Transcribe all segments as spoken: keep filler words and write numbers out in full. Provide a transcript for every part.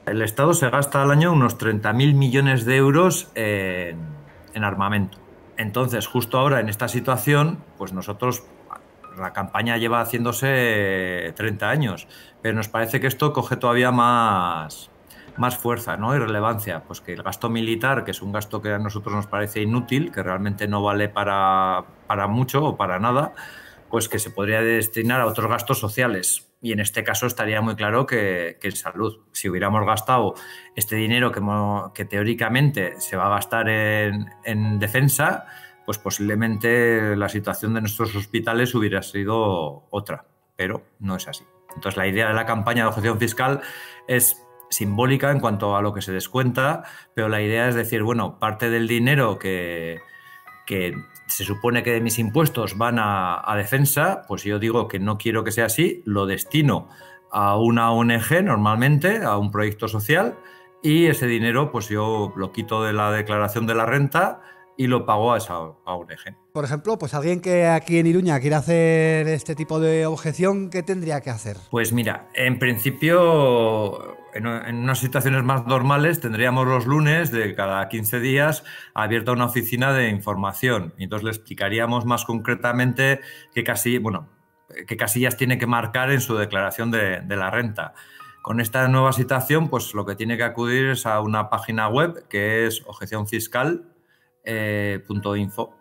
El Estado se gasta al año unos treinta mil millones de euros en, en armamento. Entonces, justo ahora en esta situación, pues nosotros, la campaña lleva haciéndose treinta años, pero nos parece que esto coge todavía más, más fuerza, ¿no? Y relevancia. Pues que el gasto militar, que es un gasto que a nosotros nos parece inútil, que realmente no vale para, para mucho o para nada, pues que se podría destinar a otros gastos sociales. Y en este caso estaría muy claro que, que en salud. Si hubiéramos gastado este dinero que, que teóricamente se va a gastar en, en defensa, pues posiblemente la situación de nuestros hospitales hubiera sido otra, pero no es así. Entonces la idea de la campaña de objeción fiscal es simbólica en cuanto a lo que se descuenta, pero la idea es decir, bueno, parte del dinero que, que se supone que de mis impuestos van a, a defensa, pues yo digo que no quiero que sea así, lo destino a una O N G normalmente, a un proyecto social, y ese dinero pues yo lo quito de la declaración de la renta y lo pago a esa O N G. Por ejemplo, pues alguien que aquí en Iruña quiera hacer este tipo de objeción, ¿qué tendría que hacer? Pues mira, en principio, en, en unas situaciones más normales, tendríamos los lunes de cada quince días abierta una oficina de información. Y entonces le explicaríamos más concretamente qué, casi, bueno, qué casillas tiene que marcar en su declaración de, de la renta. Con esta nueva situación, pues lo que tiene que acudir es a una página web que es objeción fiscal punto info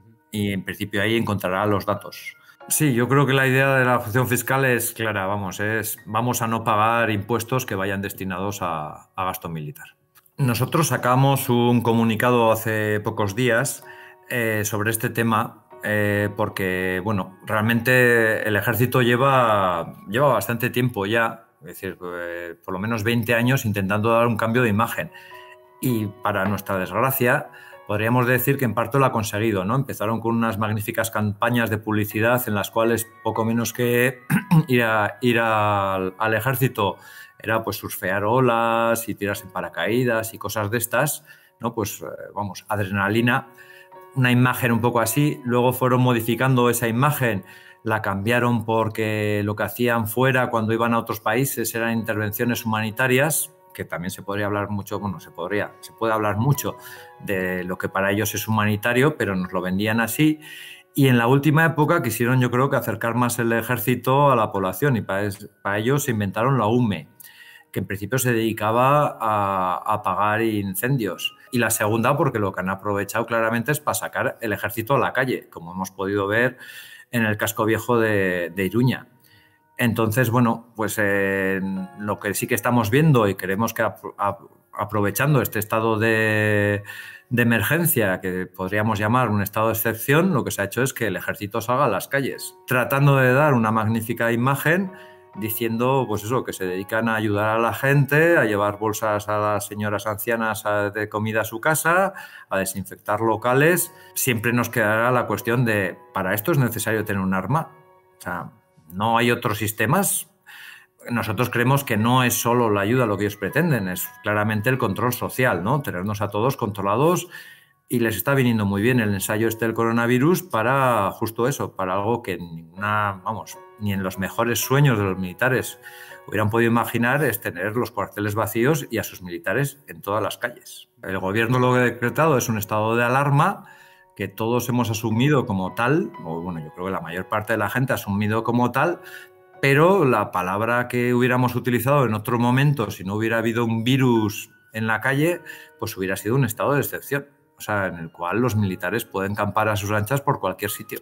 y en principio ahí encontrará los datos. Sí, yo creo que la idea de la objeción fiscal es clara, vamos, es vamos a no pagar impuestos que vayan destinados a, a gasto militar. Nosotros sacamos un comunicado hace pocos días eh, sobre este tema eh, porque, bueno, realmente el ejército lleva, lleva bastante tiempo ya, es decir, eh, por lo menos veinte años intentando dar un cambio de imagen. Y para nuestra desgracia, podríamos decir que en parte lo ha conseguido, ¿no? Empezaron con unas magníficas campañas de publicidad en las cuales poco menos que ir, a, ir al, al ejército era pues surfear olas y tirarse en paracaídas y cosas de estas, ¿no? Pues vamos, adrenalina, una imagen un poco así. Luego fueron modificando esa imagen, la cambiaron porque lo que hacían fuera cuando iban a otros países eran intervenciones humanitarias, que también se podría hablar mucho, bueno, se podría, se puede hablar mucho de lo que para ellos es humanitario, pero nos lo vendían así. Y en la última época quisieron, yo creo, que acercar más el ejército a la población y para, es, para ello se inventaron la U M E, que en principio se dedicaba a, a apagar incendios. Y la segunda, porque lo que han aprovechado claramente es para sacar el ejército a la calle, como hemos podido ver en el casco viejo de, de Iruña. Entonces, bueno, pues eh, lo que sí que estamos viendo y queremos que ap aprovechando este estado de, de emergencia, que podríamos llamar un estado de excepción, lo que se ha hecho es que el ejército salga a las calles, tratando de dar una magnífica imagen, diciendo, pues eso, que se dedican a ayudar a la gente, a llevar bolsas a las señoras ancianas de comida a su casa, a desinfectar locales. Siempre nos quedará la cuestión de, ¿para esto es necesario tener un arma? O sea, no hay otros sistemas. Nosotros creemos que no es solo la ayuda lo que ellos pretenden, es claramente el control social, ¿no? Tenernos a todos controlados, y les está viniendo muy bien el ensayo este del coronavirus para justo eso, para algo que ninguna, vamos, ni en los mejores sueños de los militares hubieran podido imaginar, es tener los cuarteles vacíos y a sus militares en todas las calles. El gobierno lo que ha decretado es un estado de alarma que todos hemos asumido como tal, o bueno, yo creo que la mayor parte de la gente ha asumido como tal, pero la palabra que hubiéramos utilizado en otro momento, si no hubiera habido un virus en la calle, pues hubiera sido un estado de excepción, o sea, en el cual los militares pueden campar a sus anchas por cualquier sitio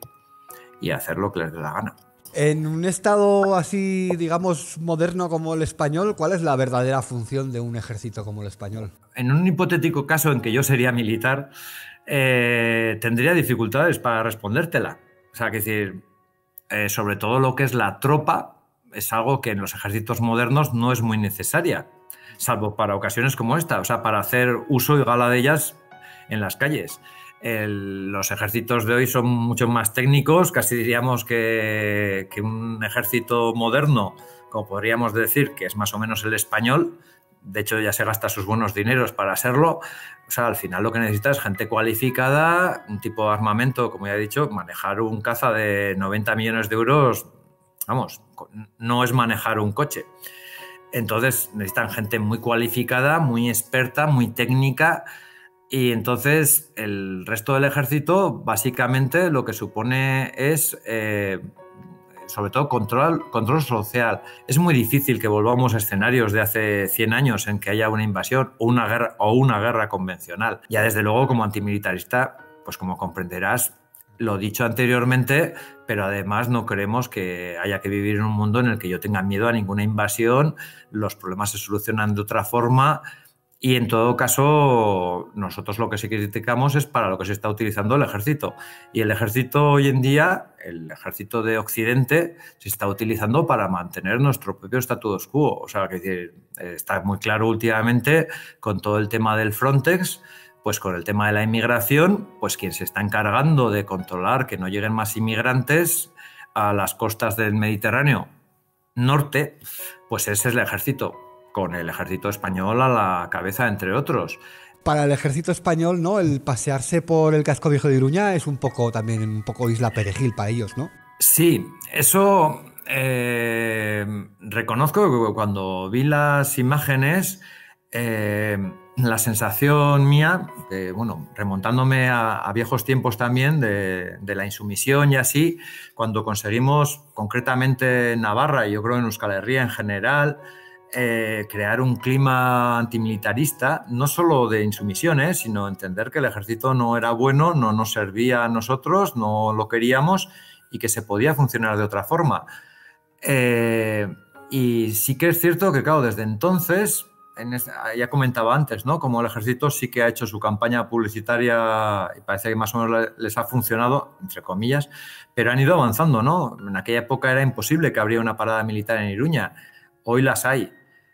y hacer lo que les dé la gana. En un estado así, digamos, moderno como el español, ¿cuál es la verdadera función de un ejército como el español? En un hipotético caso en que yo sería militar, eh, tendría dificultades para respondértela. O sea, que decir, eh, sobre todo lo que es la tropa, es algo que en los ejércitos modernos no es muy necesaria, salvo para ocasiones como esta, o sea, para hacer uso y gala de ellas en las calles. El, los ejércitos de hoy son mucho más técnicos, casi diríamos que, que un ejército moderno, como podríamos decir, que es más o menos el español, de hecho ya se gasta sus buenos dineros para serlo. O sea, al final lo que necesita es gente cualificada, un tipo de armamento, como ya he dicho, manejar un caza de noventa millones de euros, vamos, no es manejar un coche. Entonces necesitan gente muy cualificada, muy experta, muy técnica, y entonces el resto del ejército básicamente lo que supone es, eh, sobre todo, control, control social. Es muy difícil que volvamos a escenarios de hace cien años en que haya una invasión o una guerra, o una guerra convencional. Ya desde luego, como antimilitarista, pues como comprenderás, lo dicho anteriormente, pero además no queremos que haya que vivir en un mundo en el que yo tenga miedo a ninguna invasión, los problemas se solucionan de otra forma y en todo caso nosotros lo que sí criticamos es para lo que se está utilizando el ejército. Y el ejército hoy en día, el ejército de Occidente, se está utilizando para mantener nuestro propio status quo. O sea, que decir, está muy claro últimamente con todo el tema del Frontex. Pues con el tema de la inmigración, pues quien se está encargando de controlar que no lleguen más inmigrantes a las costas del Mediterráneo norte, pues ese es el ejército, con el ejército español a la cabeza, entre otros. Para el ejército español, ¿no? El pasearse por el casco viejo de Iruña es un poco también un poco Isla Perejil para ellos, ¿no? Sí, eso eh, reconozco que cuando vi las imágenes, eh, la sensación mía, que, bueno, remontándome a, a viejos tiempos también de, de la insumisión y así, cuando conseguimos, concretamente en Navarra y yo creo en Euskal Herria en general, eh, crear un clima antimilitarista, no solo de insumisión, ¿eh? Sino entender que el ejército no era bueno, no nos servía a nosotros, no lo queríamos y que se podía funcionar de otra forma. Eh, y sí que es cierto que, claro, desde entonces... En este, ya comentaba antes, ¿no? Como el ejército sí que ha hecho su campaña publicitaria y parece que más o menos les ha funcionado, entre comillas, pero han ido avanzando, ¿no? En aquella época era imposible que habría una parada militar en Iruña. Hoy las hay.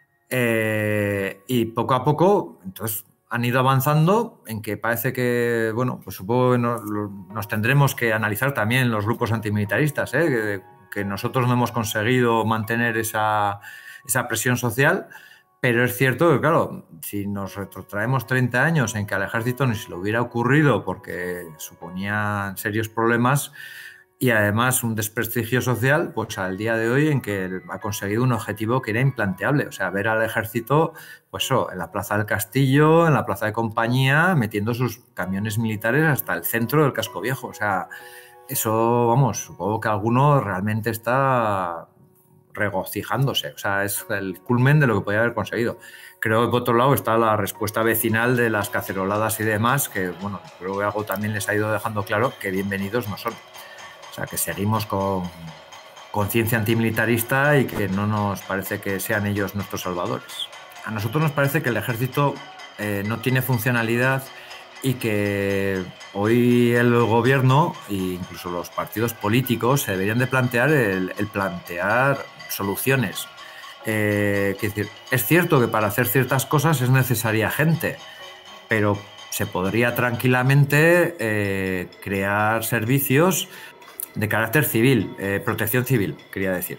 Eh, y poco a poco, entonces, han ido avanzando en que parece que, bueno, pues supongo que nos, nos tendremos que analizar también los grupos antimilitaristas, ¿eh? Que, que nosotros no hemos conseguido mantener esa, esa presión social. Pero es cierto que, claro, si nos retrotraemos treinta años en que al ejército ni se le hubiera ocurrido porque suponía serios problemas y además un desprestigio social, pues al día de hoy en que ha conseguido un objetivo que era implanteable. O sea, ver al ejército, pues eso, en la Plaza del Castillo, en la Plaza de Compañía, metiendo sus camiones militares hasta el centro del Casco Viejo. O sea, eso, vamos, supongo que alguno realmente está... regocijándose, o sea, es el culmen de lo que podía haber conseguido. Creo que por otro lado está la respuesta vecinal de las caceroladas y demás, que bueno, creo que algo también les ha ido dejando claro que bienvenidos no son. O sea, que seguimos con conciencia antimilitarista y que no nos parece que sean ellos nuestros salvadores. A nosotros nos parece que el ejército eh, no tiene funcionalidad y que hoy el gobierno e incluso los partidos políticos se deberían de plantear el, el plantear soluciones. Eh, que decir, es cierto que para hacer ciertas cosas es necesaria gente, pero se podría tranquilamente eh, crear servicios de carácter civil, eh, protección civil, quería decir.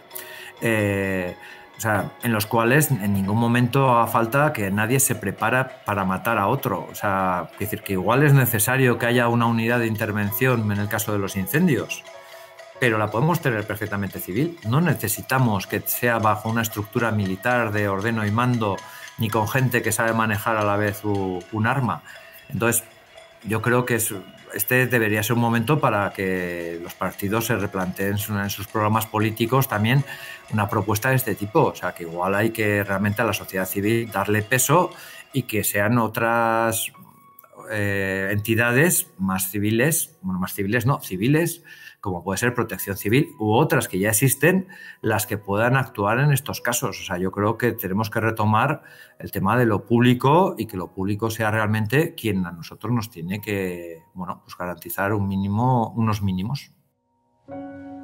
Eh, O sea, en los cuales en ningún momento haga falta que nadie se prepara para matar a otro. O sea, es decir, que igual es necesario que haya una unidad de intervención en el caso de los incendios, pero la podemos tener perfectamente civil. No necesitamos que sea bajo una estructura militar de ordeno y mando, ni con gente que sabe manejar a la vez un arma. Entonces, yo creo que es, este debería ser un momento para que los partidos se replanteen en sus programas políticos también una propuesta de este tipo. O sea, que igual hay que realmente a la sociedad civil darle peso y que sean otras eh, entidades más civiles, bueno, más civiles no, civiles, como puede ser Protección Civil u otras que ya existen, las que puedan actuar en estos casos. O sea, yo creo que tenemos que retomar el tema de lo público y que lo público sea realmente quien a nosotros nos tiene que, bueno, pues garantizar un mínimo, unos mínimos.